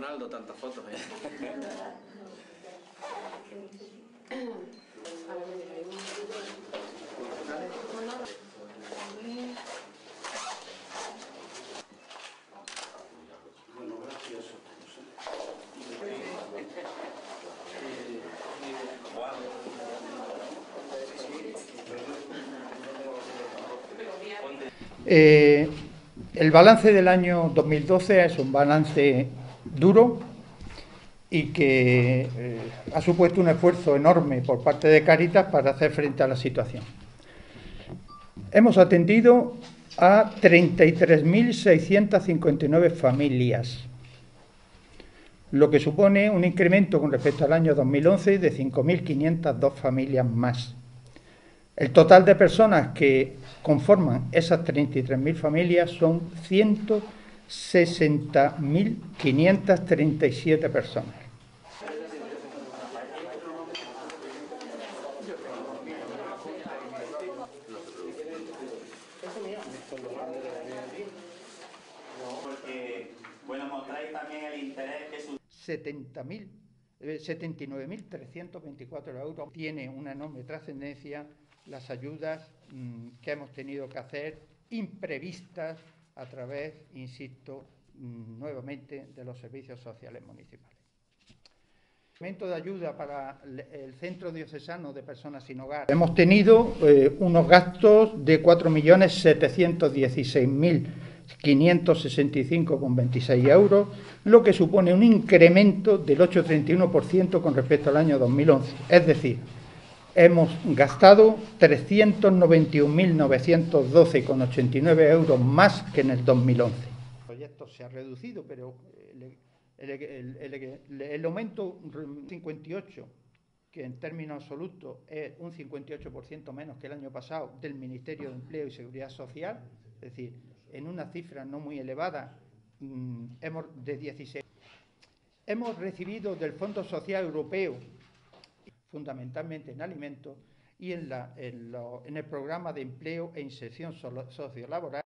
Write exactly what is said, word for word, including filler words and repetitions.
Ronaldo, tantas fotos, ¿eh? Bueno, gracias a todos. Eh, el balance del año dos mil doce es un balance duro y que eh, ha supuesto un esfuerzo enorme por parte de Cáritas para hacer frente a la situación. Hemos atendido a treinta y tres mil seiscientas cincuenta y nueve familias, lo que supone un incremento con respecto al año dos mil once de cinco mil quinientas dos familias más. El total de personas que conforman esas treinta y tres mil familias son ciento sesenta mil quinientas treinta y siete personas. Porque, bueno, mostráis también el interés que su... setenta mil, setenta y nueve mil trescientos veinticuatro euros. Tiene una enorme trascendencia las ayudas mmm, que hemos tenido que hacer imprevistas a través, insisto, mmm, nuevamente de los servicios sociales municipales. El momento de ayuda para el Centro Diocesano de Personas Sin Hogar. Hemos tenido eh, unos gastos de cuatro millones setecientos dieciséis mil quinientos sesenta y cinco coma veintiséis euros, lo que supone un incremento del ocho coma treinta y uno por ciento con respecto al año dos mil once. Es decir, hemos gastado trescientos noventa y un mil novecientos doce coma ochenta y nueve euros más que en el dos mil once. El proyecto se ha reducido, pero el, el, el, el, el aumento cincuenta y ocho, que en términos absolutos es un cincuenta y ocho por ciento menos que el año pasado, del Ministerio de Empleo y Seguridad Social, es decir, en una cifra no muy elevada, mmm, hemos de dieciséis. Hemos recibido del Fondo Social Europeo, fundamentalmente en alimentos, y en, la, en, lo, en el programa de empleo e inserción sociolaboral.